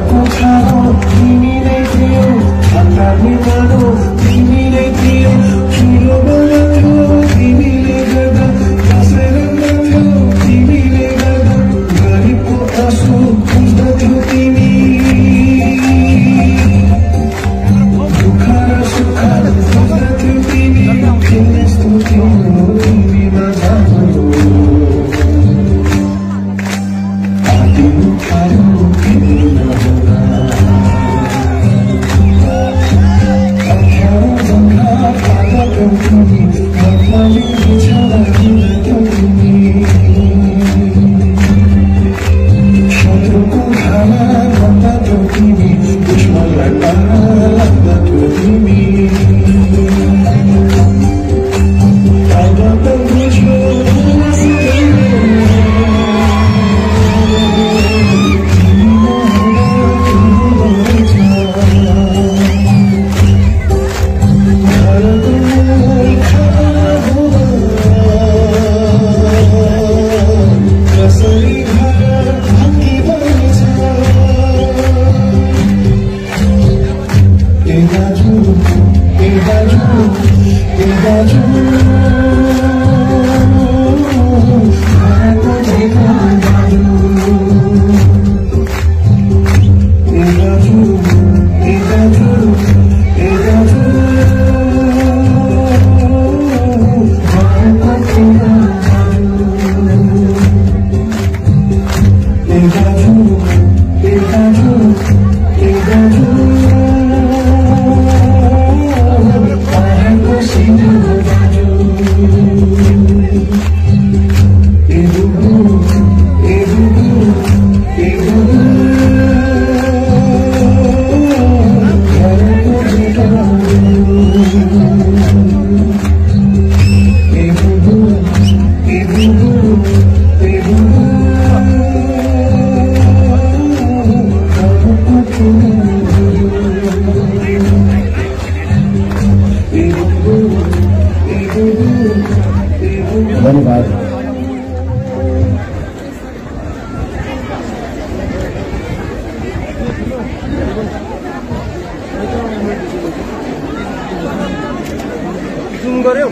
Zoom गर्यो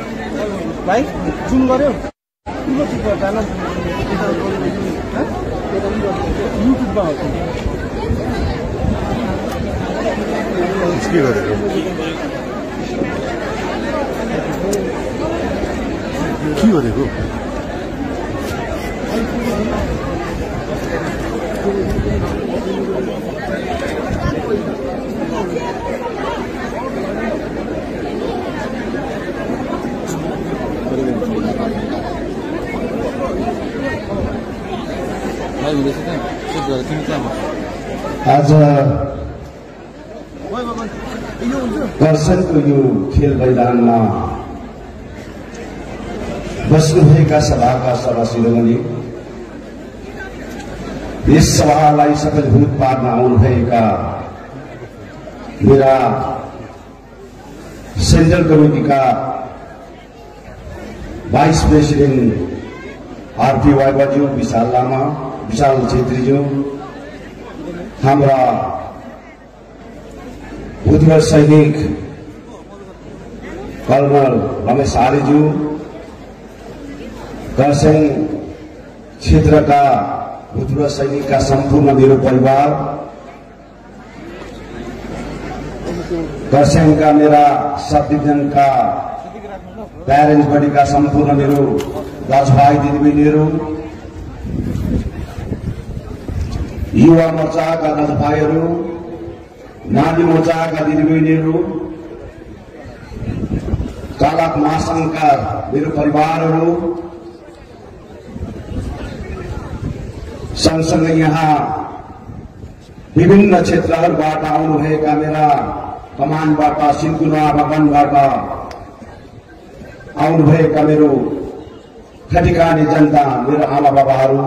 भाइ zoom गर्यो ठुलो चिज गर्छ न युट्युबमा हो के गरेको के गरेको आज दर्शनको यो खेल मैदानमा बस्नुभएका सभाका सभाशिरोमणि, यस सभालाई सफलभूत पार्न आउनुभएका मेरा सेन्ट्रल कमिटीका भाइस प्रेसिडेन्ट आरपी वाइबाज्यू, विशाल लामा, विशाल छेत्रीज्यू, हाम्रा भूतपूर्व सैनिक कर्नल रमेश आर्यज्यू, खरसाङ क्षेत्रका भूतपूर्व सैनिकका सम्पूर्ण मेरो परिवार, खरसाङका मेरा सब डिभिजनका प्यारेन्ट्स बडीका सम्पूर्ण मेरो दाजुभाइ दिदीबहिनीहरू, युवा मोर्चाका दाजुभाइहरू, नारी मोर्चाका दिदीबहिनीहरू, कालाक महासंघका मेरो परिवारहरू, सँगसँगै यहाँ विभिन्न क्षेत्रहरूबाट आउनुभएका मेरा कमानबाट, सिन्कुना भवनबाट आउनुभएका मेरो खटिखाने जनता, मेरो आमा बाबाहरू,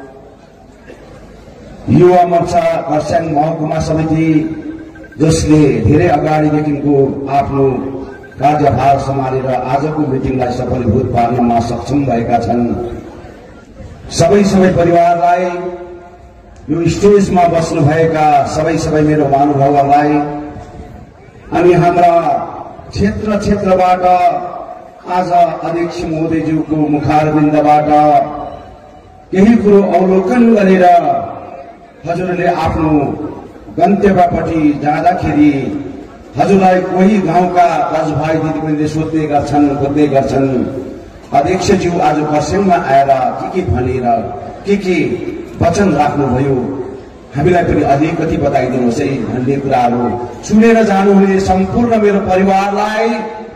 युवा मोर्चा खरसाङ महकुमा समिति जसले धेरै अगाडिदेखिको आफ्नो कार्यभार सम्हालेर आजको मिटिङलाई सफलीभूत पार्नमा सक्षम भएका छन्, सबै परिवारलाई यो स्टेजमा बस्नुभएका सबै मेरो महानुभावहरूलाई अनि हाम्रा क्षेत्रबाट आज अध्यक्ष महोदयज्यूको मुखारविन्दबाट केही कुरो अवलोकन गरेर हजुरले आफ्नो गन्तव्यपट्टि जाँदाखेरि हजुरलाई कोही गाउँका दाजुभाइ दिदीबहिनीले सोध्ने गर्छन् खोज्ने गर्छन् अध्यक्षज्यू आज खरसाङमा आएर के भनेर के वचन राख्नुभयो हामीलाई पनि अलिकति बताइदिनुहोस् है भन्ने कुराहरू सुनेर जानुहुने सम्पूर्ण मेरो परिवारलाई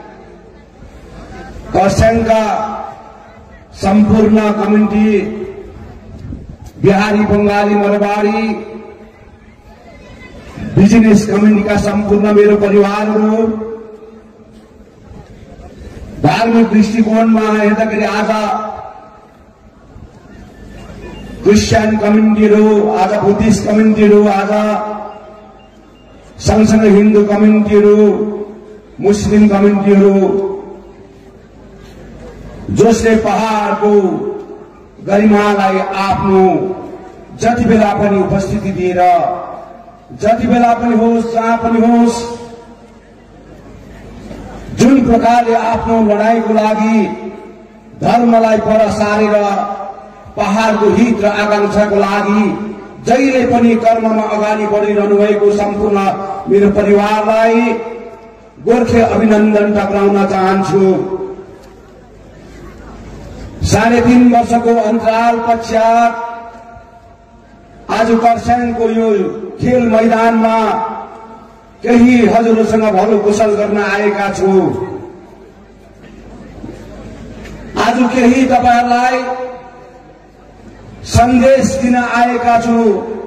खरसाङका सम्पूर्ण कम्युनिटी बिहारी बंगाली मरवाडी बिजनेस कम्युनिटीका सम्पूर्ण मेरो परिवारहरू धार्मिक दृष्टिकोणमा हेर्दाखेरि आज क्रिस्चियन कम्युनिटीहरू आज बुद्धिस्ट कम्युनिटीहरू आज सँगसँगै हिन्दू कम्युनिटीहरू मुस्लिम कम्युनिटीहरू जसले पहाडको गरिमालाई आफ्नो जति बेला पनि उपस्थिति दिएर जति बेला पनि होस् जहाँ पनि होस् जुन प्रकारले आफ्नो लडाईँको लागि धर्मलाई पर सारेर पहाडको हित र आकांक्षाको लागि जहिले पनि कर्ममा अगाडि बढिरहनु भएको सम्पूर्ण मेरो परिवारलाई गोर्खे अभिनन्दन टक्राउन चाहन्छु। 3.5 वर्षको अन्तराल पश्चात आज खरसाङको यो खेल मैदानमा केही हजुरसँग भलो कुशल गर्न आएका छु। आज केही तपाईहरुलाई सन्देश दिन आएका छु,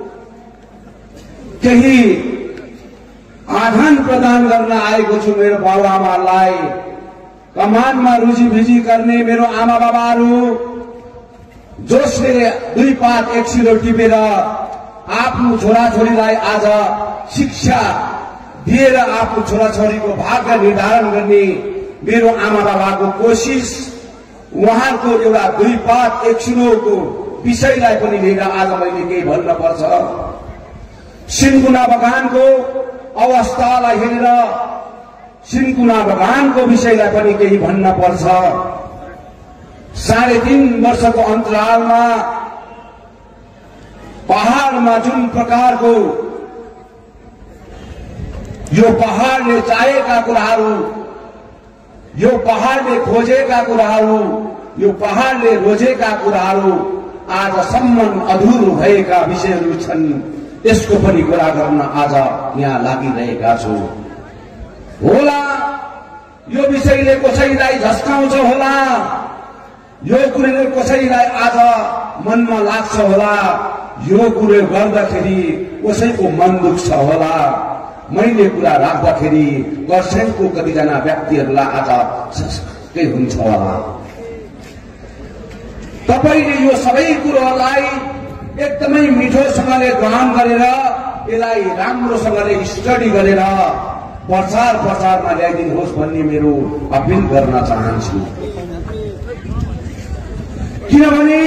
केही आदान प्रदान गर्न आएको छु। मेरो बाबुआमालाई कमानमा रुचि गर्ने मेरो आमा बाबाहरू जसले 2 पात 1 सिलो टिपेर आफ्नो छोराछोरीलाई आज शिक्षा दिएर आफ्नो छोराछोरीको भाग्य निर्धारण गर्ने मेरो आमा बाबाको कोशिश, उहाँको एउटा 2 पात 1 सिलोको विषयलाई पनि लिएर आज मैले केही भन्न पर्छ। सिन्कुना बगानको अवस्थालाई हेरेर सिन्कुना बगानको विषयलाई पनि केही भन्न पर्छ। 3.5 वर्षको अन्तरालमा पहाडमा जुन प्रकारको यो पहाडले चाहेका कुराहरू, यो पहाडले खोजेका कुराहरू, यो पहाडले रोजेका कुराहरू आजसम्म अधुरो भएका विषयहरू छन्। त्यसको पनि कुरा गर्न आज यहाँ लागिरहेका छु। होला यो विषयले कसैलाई झस्काउँछ होला, यो कुराले कसैलाई आज मनमा लाग्छ होला, यो कुरो गर्दाखेरि कसैको मन दुख्छ होला। मैले कुरा राख्दाखेरि खरसाङको कतिजना व्यक्तिहरूलाई आज के हुन्छ होला। तपाईले यो सबै कुरोलाई एकदमै मिठोसँगले ग्रहण गरेर यसलाई राम्रोसँगले स्टडी गरेर प्रचारमा ल्याइदिनुहोस् भन्ने मेरो अपिल गर्न चाहन्छु। किनभने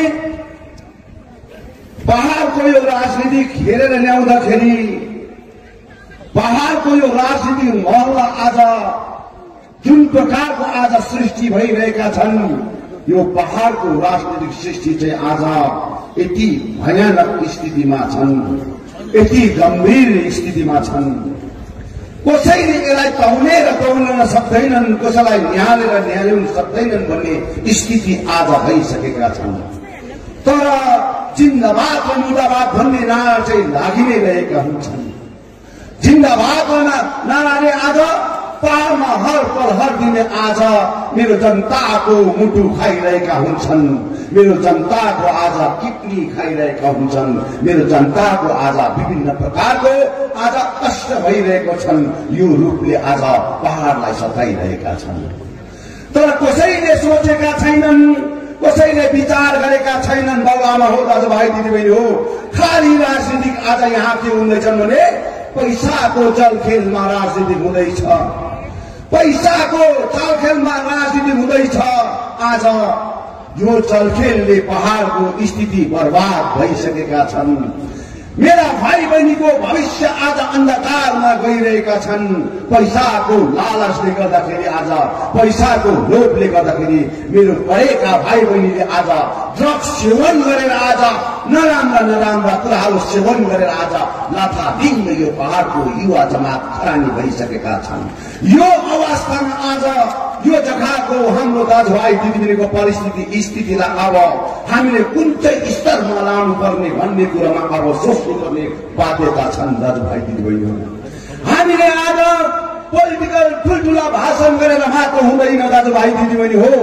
पहाडको यो राजनीतिक हेरेर ल्याउँदाखेरि पहाडको यो राजनीतिक महल आज जुन प्रकारको आज सृष्टि भइरहेका छन्, यो पहाडको राजनीतिक सृष्टि चाहिँ आज यति भयानक स्थितिमा छन्, यति गम्भीर स्थितिमा छन्। कसैले यसलाई तौले र तौलन सक्दैनन्, कसैलाई न्यायाउन सक्दैनन् भन्ने स्थिति आज भइसकेका छन्। तर जिन्दाबाद र मुर्दाबाद भन्ने नारा चाहिँ लागि नै रहेका हुन्छन्। जिन्दाबाद नाराले आज पहाडमा हर पल हर दिन आज मेरो जनताको मुटु खाइरहेका हुन्छन्, मेरो जनताको आज किडनी खाइरहेका हुन्छन्, मेरो जनताको आज विभिन्न प्रकारको आज कष्ट भइरहेको छन्। यो रूपले आज पहाडलाई सताइरहेका छन्। तर कसैले सोचेका छैनन्, कसैले विचार गरेका छैनन्। बाबुआमा हो, दाजुभाइ दिदीबहिनी हो, खाली राजनीतिक आज यहाँ के हुँदैछन् भने पैसाको चलखेलमा राजनीति हुँदैछ, पैसाको चलखेलमा राजनीति हुँदैछ। आज यो चलखेलले पहाडको स्थिति बर्बाद भइसकेका छन्। मेरा भाइ बहिनीको भविष्य आज अन्धकारमा गइरहेका छन्। पैसाको लालचले गर्दाखेरि, आज पैसाको लोभले गर्दाखेरि मेरो पढेका भाइ बहिनीले आज ड्रग्स सेवन गरेर, आज नराम्रा कुराहरू सेवन गरेर आज लाथादिङ यो पहाडको युवा जमात खरानी भइसकेका छन्। यो अवस्थामा आज यो जग्गाको हाम्रो दाजुभाइ दिदीबहिनीको परिस्थिति स्थितिलाई अब हामीले कुन चाहिँ स्तरमा लानु पर्ने भन्ने कुरामा अब सोच्नुपर्ने बाध्यता छन् दाजुभाइ दिदीबहिनीहरू। हामीले आज पोलिटिकल ठुल्ठुला भाषण गरेर मात्र हुँदैन दाजुभाइ दिदीबहिनी हो।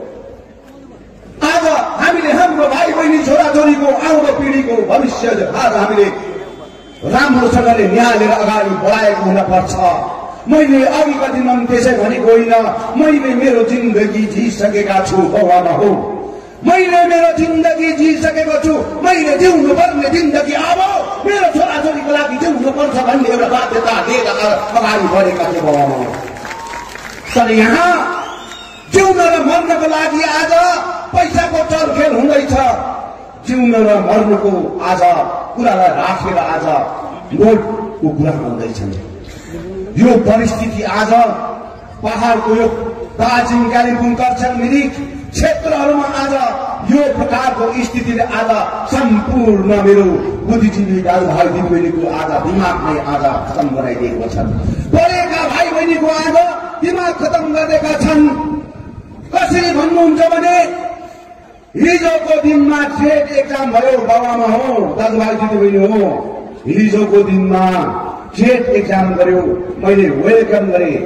आज हामीले हाम्रो भाइ बहिनी छोराछोरीको आउँदो पिँढीको भविष्य आज हामीले राम्रोसँगले न्याय लिएर अगाडि बढाएको हुनपर्छ। मैले अघिका दिनमा त्यसै भनेको होइन, मैले मेरो जिन्दगी जिइसकेका छु बाबुआमा हो। मैले मेरो जिन्दगी जिइसकेको छु। मैले जिउनु पर्ने जिन्दगी अब मेरो छोराछोरीको लागि जिउनु पर्छ भन्ने एउटा बाध्यता लिएर अगाडि बढेका थिए बाबुआमा। तर यहाँ जिउन र मर्नको लागि आज पैसाको चलखेल हुँदैछ। जिउन र मर्नुको आज कुरालाई राखेर आज नोटको कुरा हुँदैछन्। यो परिस्थिति आज पहाडको यो दार्जिलिङ, कालिम्पोङ, कर्सियङ, मिरिक क्षेत्रहरूमा आज यो प्रकारको स्थितिले आज सम्पूर्ण मेरो बुद्धिजीवी दाजुभाइ दिदीबहिनीको आज दिमाग नै आज खतम गराइदिएको छ। पढेका भाइ बहिनीको आज दिमाग खतम गरिदिएका छन्। कसरी भन्नुहुन्छ भने हिजोको दिनमा ट्रेड एक्जाम भयो बाबामा हो, दाजुभाइ दिदीबहिनी हो। हिजोको दिनमा ट्रेड एक्जाम गर्यो। मैले वेलकम गरेँ।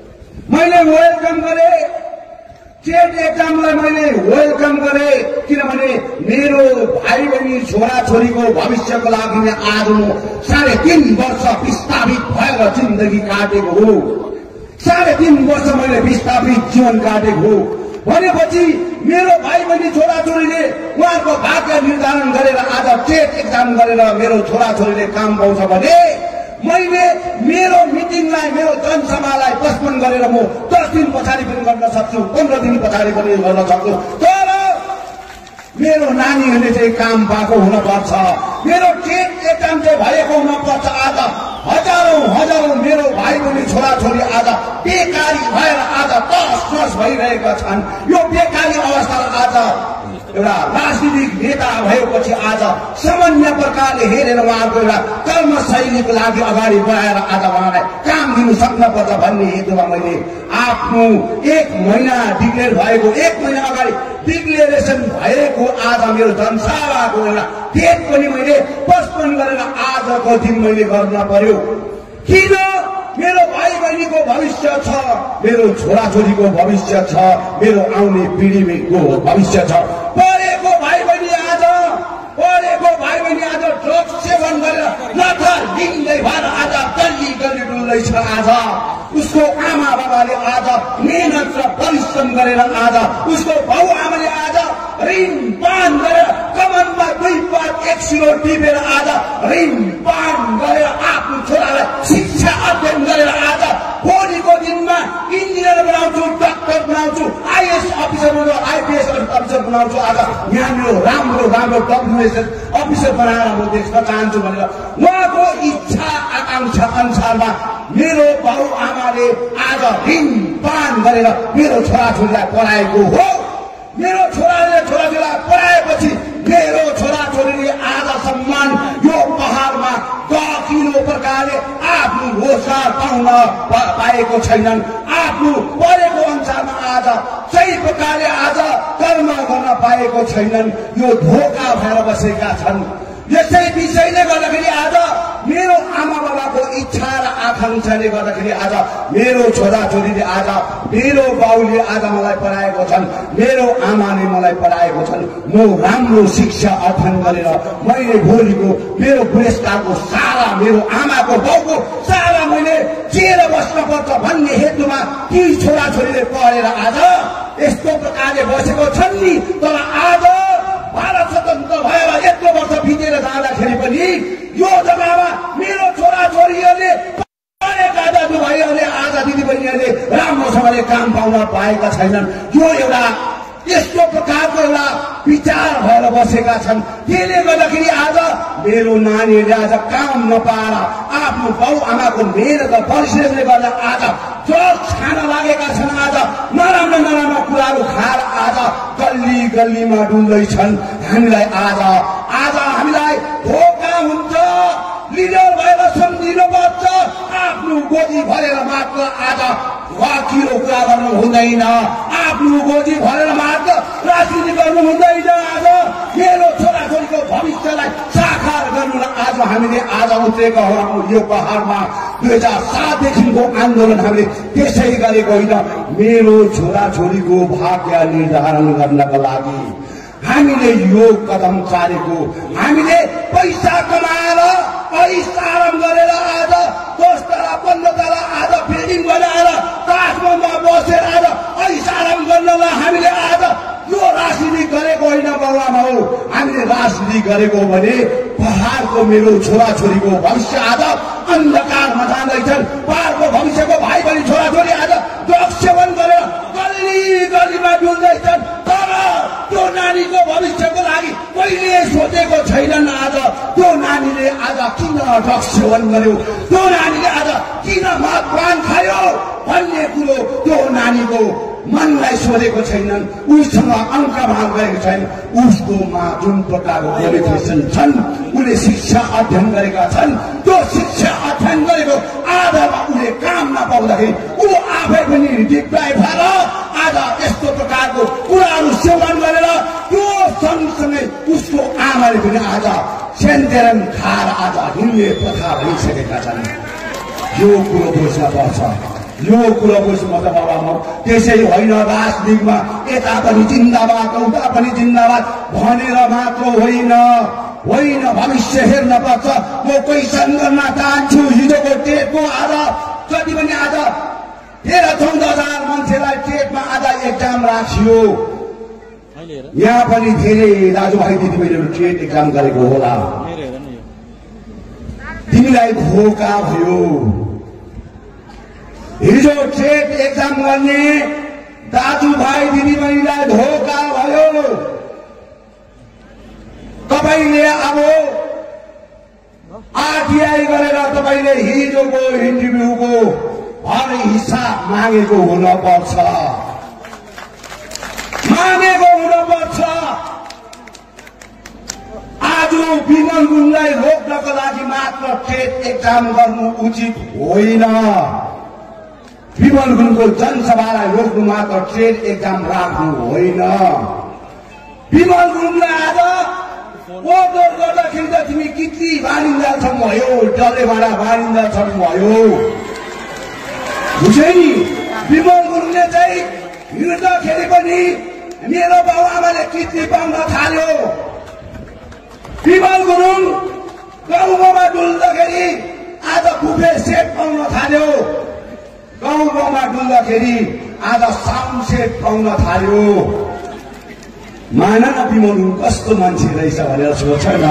ट्रेड एक्जामलाई मैले वेलकम गरेँ किनभने मेरो भाइ बहिनी छोराछोरीको भविष्यको लागि नै आज म 3.5 वर्ष विस्थापित भएर जिन्दगी काटेको हो। 3.5 वर्ष मैले विस्थापित जीवन काटेको हो भनेपछि मेरो भाइ बहिनी छोराछोरीले उहाँको भाग्य निर्धारण गरेर आज ट्रेड एक्जाम गरेर मेरो छोराछोरीले काम पाउँछ भने मैले मेरो मिटिङलाई, मेरो जनसभालाई पोस्टपोन गरेर म 10 दिन पछाडि पनि गर्न सक्छु, 15 दिन पछाडि पनि गर्न सक्छु। तर मेरो नानीहरूले चाहिँ काम पाएको हुनपर्छ। मेरो ट्रेड एक्जाम चाहिँ भएको हुनपर्छ। आज हजारौं मेरो भाइ बहिनी छोराछोरी आज बेकारी भएर आज तस भइरहेका छन्। यो बेकारी अवस्थालाई आज एउटा राजनीतिक नेता भएपछि आज सामान्य प्रकारले हेरेर उहाँको एउटा कर्मशैलीको लागि अगाडि बढाएर आज उहाँलाई काम दिनु सक्नुपर्छ भन्ने हेतुमा मैले आफ्नो 1 महिना डिक्लेयर भएको 1 महिना अगाडि डिक्लेरेसन भएको आज मेरो जनसभाको एउटा डेट पनि मैले पोस्टपोन गरेर आजको दिन मैले गर्न पर्यो। किन? मेरो भाइ बहिनीको भविष्य छ, मेरो छोराछोरीको भविष्य छ, मेरो आउने पिँढीको भविष्य छ। पढेको भाइ बहिनी आज ड्रग्स सेवन गरेर नथालिँदै भएर आज गल्ली डुल्दैछ। आज उसको आमा बाबाले आज मेहनत र परिश्रम गरेर आज उसको बाउ आमाले आज ऋण पान गरेर कमानमा 2 पात 1 सिलो टिपेर आज ऋण पान गरेर आफ्नो छोरालाई शिक्षा अध्ययन गरेर आज भोलिको दिनमा इन्जिनियर बनाउँछु, डाक्टर बनाउँछु, आइएस अफिसर बनाउँछु, आइपिएस अफिसर बनाउँछु। आज यहाँ मेरो राम्रो डब्ल्युएसएस अफिसर बनाएर म देख्न चाहन्छु भनेर उहाँको इच्छा आकांक्षा अनुसारमा मेरो बाउ आमाले आज ऋण पान गरेर मेरो छोराछोरीलाई पढाएको हो। मेरो छोराछोरीलाई पढाएपछि मेरो छोराछोरीले आजसम्म यो पहाडमा गकिलो प्रकारले आफ्नो रोजगार पाउन पाएको छैनन्। आफ्नो पढेको अनुसारमा आज सही प्रकारले आज कर्म गर्न पाएको छैनन्। यो धोका भएर बसेका छन्। यसै विषयले गर्दाखेरि आज मेरो आमा बाबाको इच्छा र आकांक्षाले गर्दाखेरि आज मेरो छोराछोरीले आज मेरो बाउले आज मलाई पढाएको छन्, मेरो आमाले मलाई पढाएको छन्। म राम्रो शिक्षा अध्ययन गरेर मैले भोलिको मेरो बुढेसकालको सारा मेरो आमाको बाउको सारा मैले जिएर बस्नुपर्छ भन्ने हेतुमा ती छोराछोरीले पढेर आज यस्तो प्रकारले बसेको छन् नि। तर आज भारत स्वतन्त्र भएर यत्रो वर्ष बितेर जाँदाखेरि पनि यो जग्गामा मेरो छोराछोरीहरूले पढेका दाजुभाइहरूले आज दिदीबहिनीहरूले राम्रोसँगले काम पाउन पाएका छैनन्। यो एउटा यस्तो प्रकारको एउटा विचार भएर बसेका छन्। त्यसले गर्दाखेरि आज मेरो नानीहरूले आज काम नपाएर आफ्नो बाउ आमाको मेहनत र परिश्रमले गर्दा आज ड्रग्स खान लागेका छन्। आज नराम्रो नराम्रो कुराहरू खाएर आज गल्ली गल्लीमा डुल्दैछन्। हामीलाई आज हामीलाई धोका हुन्छ। लिडर भएर सम्झिनुपर्छ। आफ्नो गोजी भरेर मात्र आज वाकिलो कुरा गर्नु हुँदैन। आफ्नो गोजी भरेर मात्र राजनीति गर्नु हुँदैन। आज मेरो छोराछोरीको भविष्यलाई साकार गर्नुलाई आज हामीले आज उत्रेका हौँ। यो पहाडमा 2007देखिको आन्दोलन हामीले त्यसै गरेको होइन। मेरो छोराछोरीको भाग्य निर्धारण गर्नका लागि हामीले यो कदम चालेको। हामीले पैसा कमाएर ऐश आराम गरेर आज 10 तला 15 तला आज बिल्डिङ बनाएर ताजमहलमा बसेर आज ऐश आराम गर्नलाई हामीले आज यो राजनीति गरेको होइन बाबुआमा हो। हामीले राजनीति गरेको भने पहाडको मेरो छोराछोरीको भविष्य आज अन्धकारमा जाँदैछन्। पहाडको भविष्यको भाइ बहिनी छोराछोरी आज ड्रग्स सेवन गरेर गल्ली गल्लीमा डुल्दैछन्। तर त्यो नानीको भविष्यको लागि कहिले सोचेको छैनन्। आज त्यो नानीले आज किन ड्रग्स सेवन गर्यो, त्यो नानीले आज किन मदपान खायो भन्ने कुरो त्यो नानीको मनलाई सोधेको छैनन्। उसँग अङ्क माग गरेको छैन। उसकोमा जुन प्रकारको क्वालिफिकेसन छन्, उसले शिक्षा अध्ययन गरेका छन्। त्यो शिक्षा अध्ययन गरेको आधारमा उसले काम नपाउँदाखेरि ऊ आफै पनि डिप्राइभ भएर आज यस्तो प्रकारको कुराहरू सेवन गरेर त्यो सँगसँगै उसको आमाले पनि आज सेन्टेरन खाएर आज हिँड्ने प्रथा भइसकेका छन्। यो कुरो बुझ्न पर्छ। यो कुरो बुझ्नु त बाबा त्यसै होइन। राजनीतिमा यता पनि जिन्दाबाद उता पनि जिन्दाबाद भनेर मात्र होइन। भविष्य हेर्न पर्छ। म क्वेसन गर्न चाहन्छु। हिजोको टेटको आज जति पनि आज 13-14,000 मान्छेलाई टेटमा आज एक्जाम राखियो। यहाँ पनि धेरै दाजुभाइ दिदीबहिनीहरू टेट एक्जाम गरेको होला। तिमीलाई धोका भयो। हिजो टेट एक्जाम गर्ने दाजुभाइ दिदीबहिनीलाई धोका भयो। तपाईले अब आरटीआई गरेर तपाईले हिजोको इन्टरभ्यूको हर हिसाब मागेको हुनुपर्छ। आज विमल गुरुङलाई रोक्नको लागि मात्र टेट एक्जाम गर्नु उचित होइन। विमल गुरुङको जनसभालाई रोक्नु मात्र टेट एक्जाम राख्नु होइन। विमल गुरुङलाई आज ओदर गर्दाखेरि त तिमी किति बारिन्दासम्म भयो, डल्लेबाट बारिन्दासम्म भयो। बुझ्यौ नि? विमल गुरुङले चाहिँ हिँड्दाखेरि पनि मेरो बाउ आमाले किति पाउन थाल्यो। विमल गुरुङ गाउँमा डुल्दाखेरि आज बुफे सेट पाउन थाल्यो। गाउँमा डुल्दाखेरि आज साउन्ड सेट पाउन थाल्यो। मान न विमल गुरुङ कस्तो मान्छे रहेछ भनेर सोच न।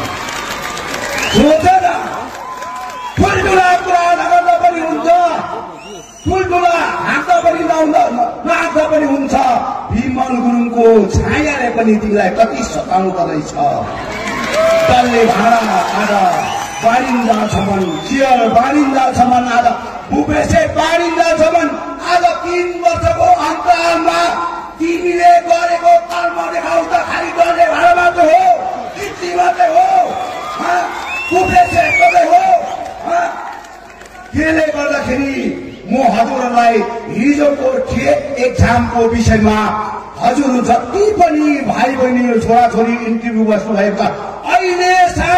ठुल्ठुला कुरा नगर्दा पनि हुन्छ, ठुल्ठुला हाँक्दा पनि नहाँक्दा पनि हुन्छ। विमल गुरुङको छायाले पनि तिमीलाई कति सताउँदो रहेछ। डल्ले भाँडा आज बारिन्दासम्म, चियर बारिन्दासम्म, आज बुफे बारिन्दासम्म आज 3 वर्षको अन्तरालमा तिमीले गरेको कर्म देखाउ त खालि डल्ले भाँडा मात्र हो, किति मात्रै हो, बुफे मात्रै हो। त्यसले गर्दाखेरि म हजुरहरूलाई हिजोको टेट एक्जामको विषयमा हजुर जति पनि भाइ बहिनी छोराछोरी इन्टरभ्यू बस्नु भएको छ, अहिले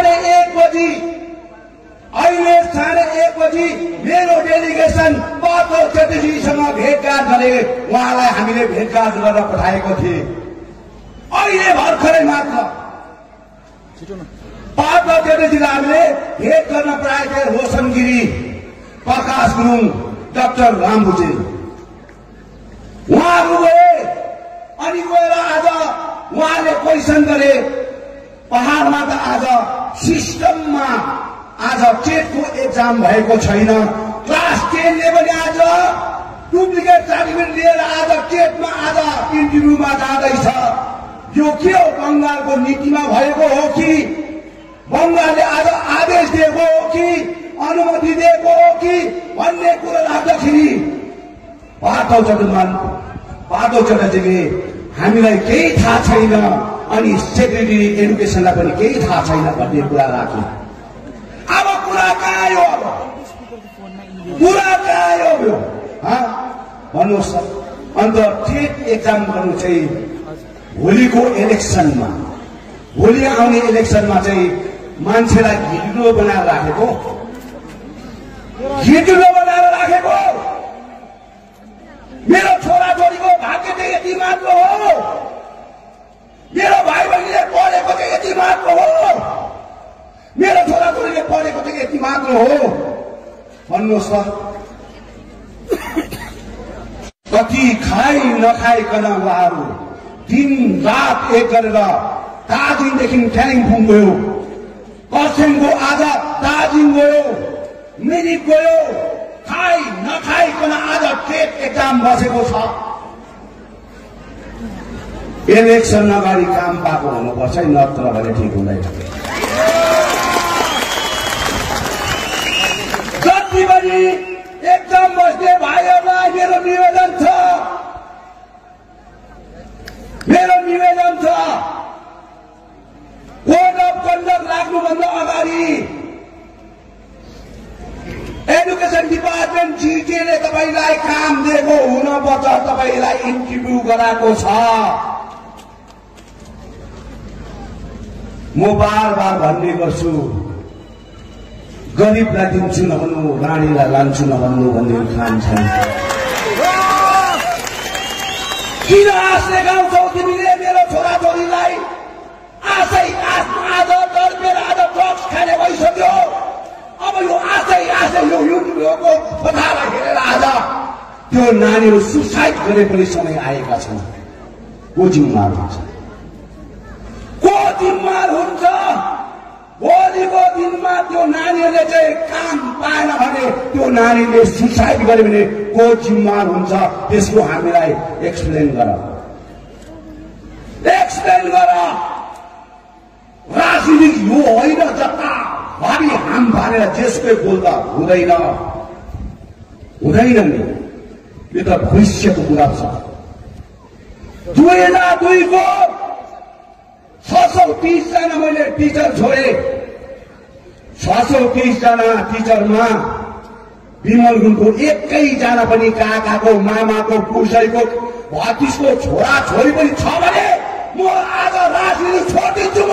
1:30 बजी मेरो डेलिगेसन पार्थ चेटर्जीसँग भेटघाट गरे। उहाँलाई हामीले भेटघाट गरेर पठाएको थिए। अहिले भर्खरै मात्र पार्थ चेटर्जीलाई हामीले भेट गर्न पठाएको थिए। रोशन गिरी, प्रकाश गुरुङ, डाक्टर रामभुजे उहाँहरू गए। अनि गएर आज उहाँले क्वेसन गरे। पहाडमा त आज सिस्टममा आज टेटको एक्जाम भएको छैन। क्लास 10ले पनि आज डुप्लिकेट सर्टिफिकेट लिएर आज टेटमा आज इन्टरभ्यूमा जाँदैछ। यो के हो? बंगालको नीतिमा भएको हो कि बंगालले आज आदेश दिएको हो कि अनुमति दिएको हो कि भन्ने कुरा राख्दाखेरि पार्थो चटर्जीले हामीलाई केही थाहा छैन अनि सेक्रेटरी एडुकेसनलाई पनि केही थाहा छैन भन्ने कुरा राखे। अब कुरा कहाँ आयो? अब कुरा कहाँ आयो यो? भन्नुहोस्। अन्त टेट एक्जाम गर्नु चाहिँ भोलिको इलेक्सनमा, भोलि आउने इलेक्सनमा चाहिँ मान्छेलाई घिर्लो बनाएर राखेको, घिर्लो बनाएर राखेको। मेरो छोराछोरीको भाग्य चाहिँ यति मात्र हो, मेरो भाइ बहिनीले पढेको चाहिँ यति मात्र हो, मेरो छोराछोरीले पढेको चाहिँ यति मात्र हो। भन्नुहोस् त, कति खाइ नखाइकन उहाँहरू दिन रात एक गरेर दार्जिलिङदेखि कालिम्पोङ गयो, खरसाङको आज दार्जिलिङ गयो, मिरिक गयो, खाइ नखाइकन आज टेट एक्जाम बसेको छ। इलेक्सन अगाडि काम पाएको हुनुपर्छ, नत्र भने ठिक हुँदैन। जति पनि एक्जाम बस्ने भाइहरूलाई मेरो निवेदन छ, कोड अफ कन्डक्ट लाग्नुभन्दा अगाडि एडुकेसन डिपार्टमेन्ट जिटिएले तपाईलाई काम दिएको हुनुपर्छ, तपाईलाई इन्टरभ्यू गराएको छ। म बार बार भन्ने गर्छु, गरिबलाई दिन्छु नभन्नु, रानीलाई लान्छु नभन्नु भन्ने खान छैन। किन आशले गाउँछौ तिमीले मेरो छोराछोरीलाई? आशै आज डरपेर आज ड्रग्स खाने भइसक्यो। अब यो आशै यो युट्युबको कथालाई हेरेर आज त्यो नानीहरू सुसाइड गरे पनि समय आएका छन्। को जिम्मेवार हुन्छ? को जिम्मेवार हुन्छ? भोलिको दिनमा त्यो नानीहरूले चाहिँ काम पाएन भने, त्यो नानीले सुसाइड गर्यो भने को जिम्मेवार हुन्छ? त्यसको हामीलाई एक्सप्लेन गर। राजनीति यो होइन जता भावी हाम पारेर जेसुकै बोल्दा हुँदैन नि। यो त भविष्यको कुरा छ। 2002 को 630 जना मैले टिचर छोडे। 630 जना टिचरमा विमल गुणको एकैजना पनि काकाको, मामाको, पुर्सैको, भतिजको छोरा छोरी पनि छ भने म आज राजनीति छोडिदिन्छु।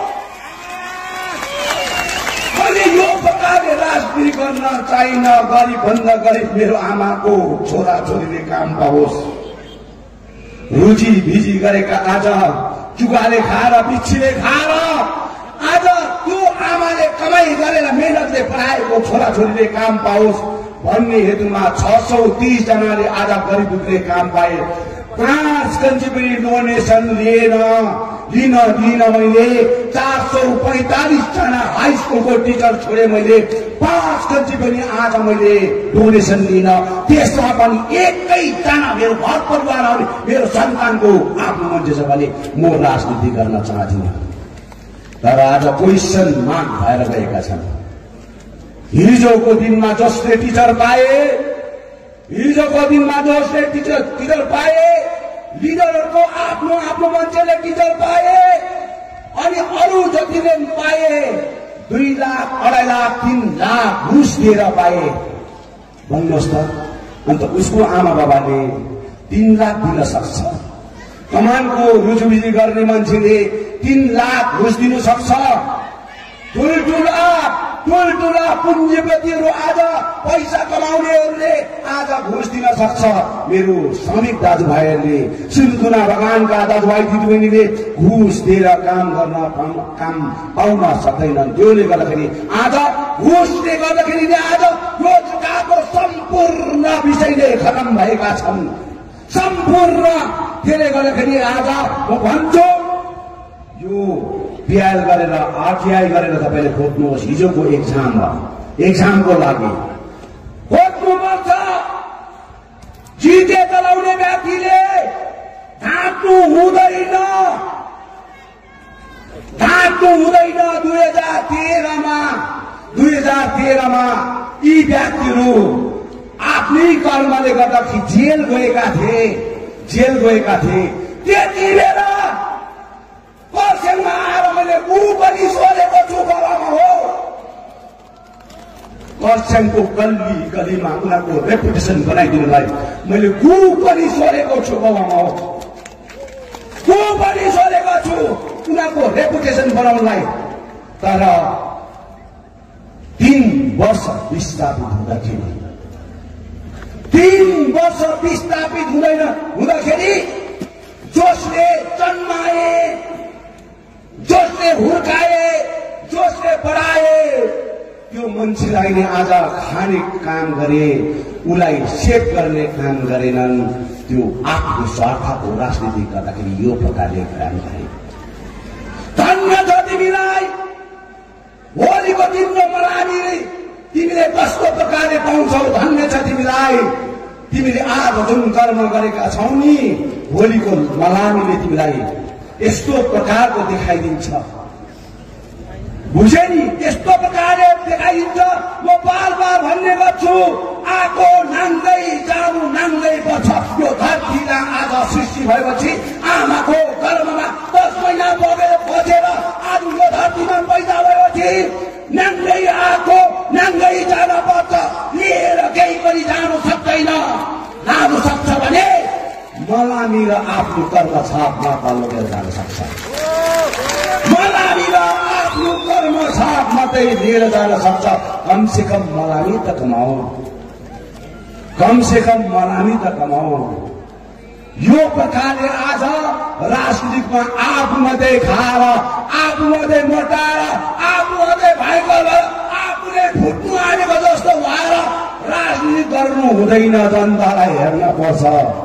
मैले यो प्रकारले राजनीति गर्न चाहिन। गरिब भन्दा गरिब मेरो आमाको छोरा छोरीले काम पाओस्। रुचि भिजी गरेका आज चुगाले खाएर, बिच्छीले खाएर आज त्यो आमाले कमाई गरेर मेहनतले पढाएको छोराछोरीले काम पाओस् भन्ने हेतुमा 630 जनाले आज गरिब दुःखीले काम पाए। 5 कन्ची पनि डोनेसन लिन मैले 445 जना हाई स्कुलको टिचर छोडे। मैले 5 कन्ची पनि आज मैले डोनेसन लिन, त्यसमा पनि एकैजना मेरो घर परिवार मेरो सन्तानको आफ्नो मान्छे छ भने म राजनीति गर्न चाहदिनँ। तर आज पोजिसन माग भएर गएका छन्। हिजोको दिनमा जसले टिचर पाए, लिडरहरूको आफ्नो मान्छेले टिचर पाए अनि अरू जतिले पाए 2 लाख, 2.5 लाख, 3 लाख घुस दिएर पाए। भन्नुहोस् त, अन्त उसको आमा बाबाले 3 लाख दिन सक्छ? कमानको रुजुबिजी गर्ने मान्छेले 3 लाख घुस दिनु सक्छ? ठुल्ठुला पुँजीपतिहरू आज पैसा कमाउनेहरूले आज घुस दिन सक्छ। मेरो श्रमिक दाजुभाइहरूले, सिन्धुना बगानका दाजुभाइ दिदीबहिनीले घुस दिएर काम पाउन सक्दैनन्। त्यसले गर्दाखेरि आज घुसले गर्दाखेरि आज रोजगारको सम्पूर्ण विषयले खतम भएका छन्। सम्पूर्ण। त्यसले गर्दाखेरि आज म भन्छु, यो पिआल गरेर आरटीआई गरेर तपाईले खोज्नुहोस्। हिजोको एक्जामको लागि खोज्नुपर्छ। ढाँट्नु हुँदैन 2013 मा यी व्यक्तिहरू आफ्नै कर्मले गर्दाखेरि जेल गएका थिए त्यति बेला खरसाङमा आएर मैले ऊ पनि सोधेको छु गवामा हो खरसाङको गल्ली गलीमा उनीहरूको रेपुटेसन बनाइदिनुलाई मैले ऊ पनि सोधेको छु गवामा हो ऊ पनि सोधेको छु उनीहरूको रेपुटेसन बनाउनलाई तर 3 वर्ष विस्थापित हुँदाखेरि 3 वर्ष विस्थापित हुँदाखेरि जसले जन्माए जसले हुर्काए जसले बढाए त्यो मान्छेलाई नै आज खाने काम गरे उलाई सेभ गर्ने काम गरेनन् त्यो आफ्नो स्वार्थको राजनीति गर्दाखेरि यो प्रकारले काम गरे धन्य छ तिमीलाई होलीको दिनको मलामी तिमीले कस्तो प्रकारले पाउँछौ धन्य छ तिमीलाई तिमीले आज जुन कर्म गरेका छौ नि होलीको मलामीले तिमीलाई यस्तो प्रकारको देखाइदिन्छ बुझे नि यस्तो प्रकारले देखाइदिन्छ म बार भन्ने गर्छु आको नाङ्दै जानु नाङ्दै पर्छ यो धरतीमा आज सृष्टि भएपछि आमाको गर्भमा 10 महिना बगेर आज यो धरतीमा पैदा भएपछि नाङ्दै आको नाङ्दै जान पर्छ लिएर केही पनि जानु सक्दैन जानु सक्छ भने मलामी र आफ्नो कर्म छापमा लगेर जान सक्छ मलामी र आफ्नो कर्म छाप मात्रै लिएर जान सक्छ कमसेकम मलामी त कमाऊ यो प्रकारले आज राजनीतिकमा आफू मात्रै खाएर आफू मात्रै मोटाएर आफू मात्रै भएको आफूले फुट्नु आनेको जस्तो भएर राजनीति गर्नु हुँदैन जनतालाई हेर्न पर्छ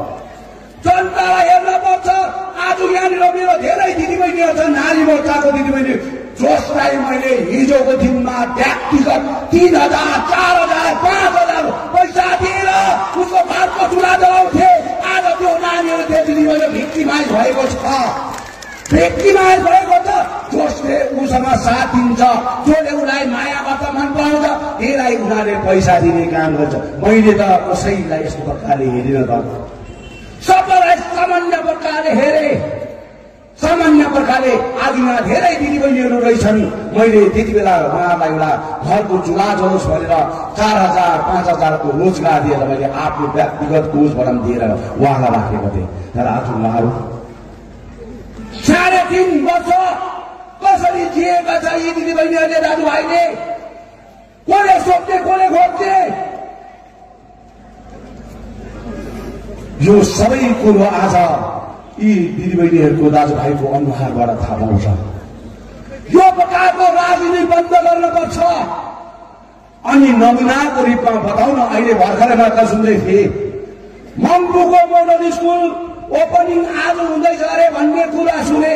आज यहाँनिर मेरो धेरै दिदीबहिनीहरू छन् नारी मोर्चाको दिदीबहिनी जसलाई मैले हिजोको दिनमा व्यक्तिगत 3000, 4000, 5000 पैसा दिएर उसको घरको चुला जलाउँथे आज त्यो नानीहरू त्यसरी मैले भिक्टिमाइज भएको छ जसले उसँग साथ दिन्छ जसले उसलाई माया गर्छ मन पराउँछ त्यसलाई उनीहरूले पैसा दिने काम गर्छ मैले त कसैलाई यस्तो प्रकारले हेरिन त सबैलाई सामान्य प्रकारले आदिमा धेरै दिदीबहिनीहरू रहेछन् मैले त्यति बेला उहाँलाई एउटा घरको चुला जलोस् भनेर 4000, 5000 को रोजगार दिएर मैले आफ्नो व्यक्तिगत कोषबाट दिएर उहाँलाई राखेको थिएँ तर आज उहाँहरू 3.5 वर्ष कसरी जिएका छ यी दिदीबहिनीहरूले दाजुभाइले कसले सोध्ने कसले खोज्ने यो सबै कुरो आज यी दिदीबहिनीहरूको दाजुभाइको अनुहारबाट थाहा पाउँछ यो प्रकारको राजनीति बन्द गर्नुपर्छ अनि नमुनाको रूपमा बताउन अहिले भर्खरै मात्र सुन्दै थिए मङ्पूको मोडल स्कुल ओपनिङ आज हुँदैछ अरे भन्ने कुरा सुने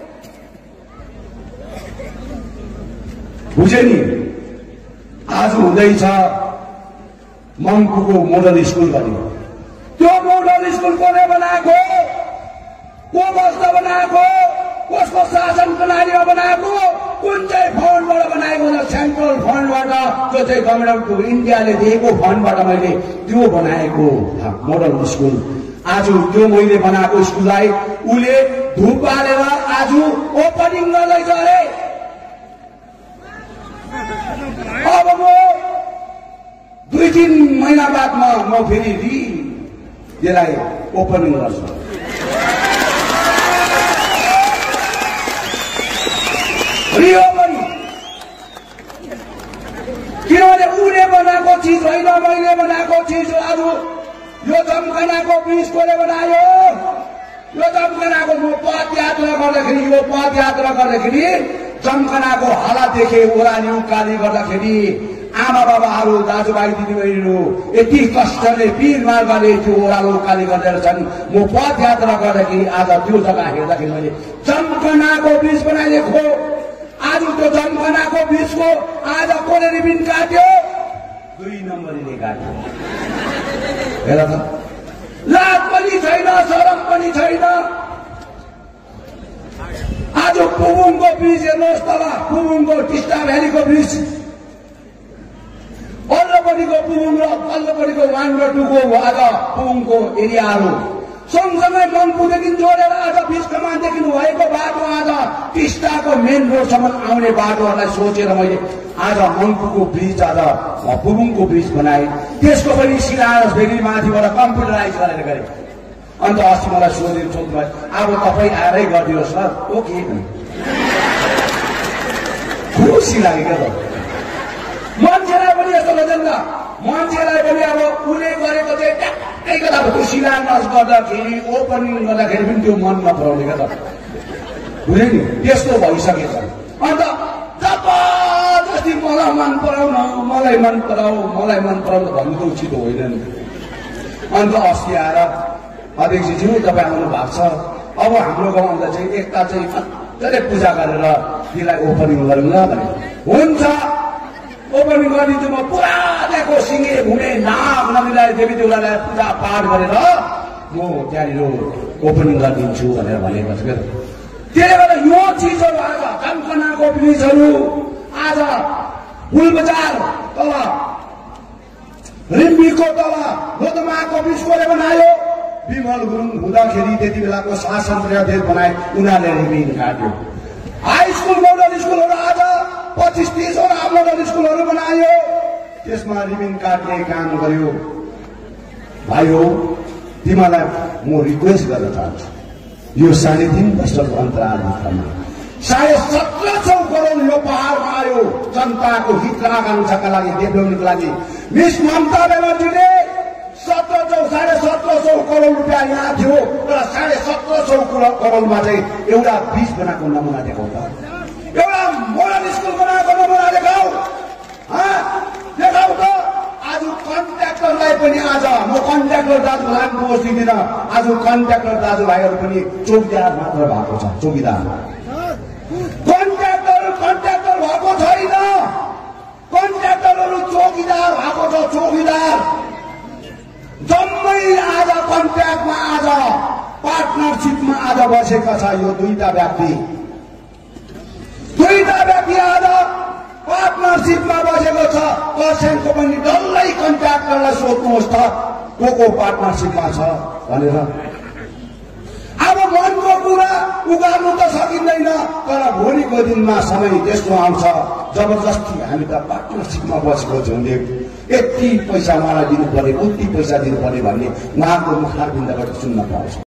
बुझे नि आज हुँदैछ मङ्पूको मोडल स्कुल पनि त्यो मोडल स्कुल कसले बनाएको को कस्तो बनाएको कसको शासन प्रणालीमा बनाएको कुन चाहिँ फन्डबाट बनाएको सेन्ट्रल फन्डबाट जो चाहिँ गभर्मेन्ट अफ इन्डियाले दिएको फन्डबाट मैले त्यो बनाएको मोडल स्कुल आज त्यो मैले बनाएको स्कुललाई उले धुप बालेर आज ओपनिङ गर्दैछ अरे अब म 2-3 महिना बादमा म फेरि यसलाई ओपनिङ गर्छु किनभने उसले बनाएको चिज होइन मैले बनाएको चिज आज यो जमखानाको ब्रिज कसले बनायो यो जमखानाको म पदयात्रा गर्दाखेरि जमखानाको हालत देखे ओह्राली उकाली गर्दाखेरि आमा बाबाहरू दाजुभाइ दिदीबहिनीहरू यति कष्टले पिरमार गर्ने त्यो ओह्रालो उकाली गर्दै छन् म पदयात्रा गर्दाखेरि आज त्यो जग्गा हेर्दाखेरि मैले जमखानाको ब्रिज बनाइदिएको आज त्यो जमखानाको ब्रिजको आज कसले रिबिन काट्यो 2 नम्बरले काट्यो हेर त लाज पनि छैन शरम पनि छैन आज पुबुङको ब्रिज हेर्नुहोस्, तल पुबुङको टिस्टा भ्यालीको ब्रिज, पल्लोपट्टिको पुबुङ र पल्लोपट्टिको 1 र 2 को आज पुबुङको एरियाहरू सँगसँगै मङ्पुदेखि जोडेर आज बिच कमानदेखि भएको बाटो आज टिस्टाको मेन रोडसम्म आउने बाटोहरूलाई सोचेर मैले आज मङ्पुको ब्रिज आज पुबुङको ब्रिज बनाए। त्यसको पनि शिलान्यास फेरि माथिबाट कम्प्युटराइज गरेर गरे। अन्त अस्ति मलाई सोध्नुभयो, अब तपाईँ आएरै गरिदिनुहोस् सर, ओके। खुसी लाग्यो क्या त, मान्छेलाई पनि यस्तो हुन्छ नि त, मान्छेलाई पनि अब उसले गरेको चाहिँ ट्याक्कै कता त्यो शिलान्यास गर्दाखेरि ओपनिङ गर्दाखेरि पनि त्यो मन नपराउने क्या त, बुझ्यो नि, त्यस्तो भइसकेछ। अन्त जबरजस्ती मलाई मन पराउन, मलाई मन पराऊ, मलाई मन पराउन भन्नु त उचित होइन नि। अन्त अस्ति आएर अध्यक्षज्यू तपाईँ आउनु भएको छ, अब हाम्रो गाउँमा चाहिँ एकता चाहिँ मजाले पूजा गरेर त्यसलाई ओपनिङ गरौँ ल भने। हुन्छ, ओपनिङ गरिदिन्छु म, पुरा त्यहाँको सिङ्गे घुमे नाम नमिलाई देवी देउरालाई पूजा पाठ गरेर म त्यहाँनिर ओपनिङ गरिदिन्छु भनेर भनेको छु क्या। त्यसले गर्दा यो चिजहरू आज कम्पनाको ब्रिजहरू आज पुलबजार तल रिम्बीको तल लोधमाको ब्रिज कसले बनायो? विमल गुरुङ हुँदाखेरि त्यति बेलाको शासन अध्यक्ष बनाए, उनीहरूले रिमिन काट्यो। हाई स्कुल मोडल स्कुलहरू आज 25-30 वटा मोडल स्कुलहरू बनायो, त्यसमा रिमिन काट्ने काम गर्यो। भाइ हो, तिमीलाई म रिक्वेस्ट गर्न चाहन्छु, यो 3.5 वर्षको अन्तरालभित्रमा 1750 करोड यो पहाडमा आयो जनताको हित र आकांक्षाका लागि, डेभलपमेन्टको लागि। मिस ममता ब्यानर्जीले 1750 करोड रुपियाँ यहाँ थियो, तर 1750 करोडमा चाहिँ एउटा ब्रिज बनाएको नमुना देखाउ त, एउटा मोडल स्कुल बनाएको नमुना देखाउ, देखाउ त। आज कन्ट्राक्टरलाई पनि आज म कन्ट्राक्टर दाजुभाइ दोष दिँदिन, आज कन्ट्राक्टर दाजुभाइहरू पनि चौकीदार मात्र भएको छ, चौकीदार। कन्ट्राक्टर भएको छैन, कन्ट्राक्टरहरू चौकीदार भएको छ, चौकीदार। जम्मै आज कन्ट्राक्टमा आज पार्टनरसिपमा आज बसेका छ यो दुईटा व्यक्ति आज पार्टनरसिपमा बसेको छ। खरसाङको पनि डल्लै कन्ट्राक्टरलाई सोध्नुहोस् त को पार्टनरसिपमा छ भनेर। अब मनको कुरा उगार्नु त सकिँदैन, तर भोलिको दिनमा समय त्यस्तो आउँछ जबरजस्ती हामी त पार्टनरसिपमा बसेको छौँ, यति पैसा मलाई दिनुपर्ने, उति पैसा दिनुपर्ने भन्ने उहाँको मुखारबिन्दबाट सुन्न पाउँछ।